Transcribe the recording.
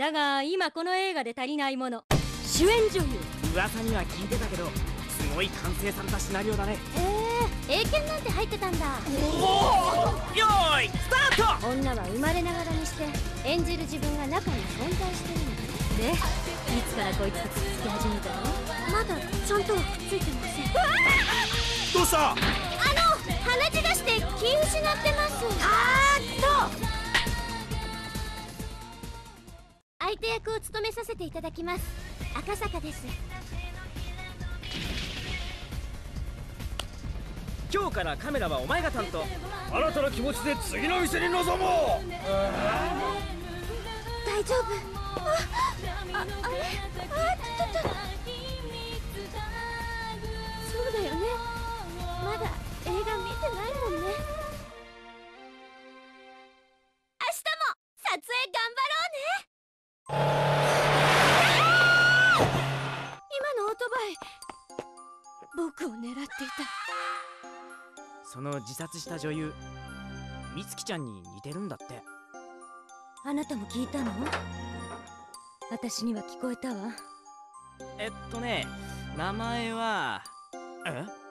だが今この映画で足りないもの、主演女優。 噂には聞いてたけど、すごい完成されたシナリオだね。 英検なんて入ってたんだ。 よーいスタート。 女は生まれながらにして演じる自分が中に存在してるの。 で、いつからこいつとくっつき始めたの？ まだちゃんとはくっついてません。 どうした？ 鼻血がして気失ってます。相手役を務めさせていただきます赤坂です。 今日からカメラはお前が担当。 新たな気持ちで次の店に臨もう。 大丈夫？あれそうだよね、まだ映画見てないもんね。明日も撮影頑張ろうね。今のオートバイ僕を狙っていた。 その自殺した女優美月ちゃんに似てるんだって。 あなたも聞いたの？私には聞こえたわ。 名前は